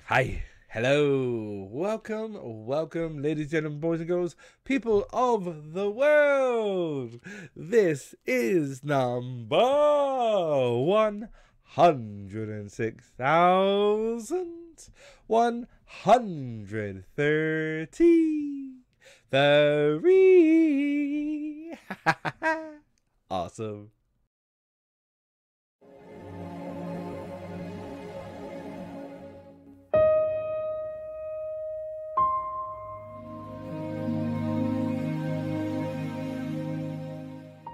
Hi, hello, welcome, ladies, gentlemen, boys and girls, people of the world. This is number 106,133. Awesome.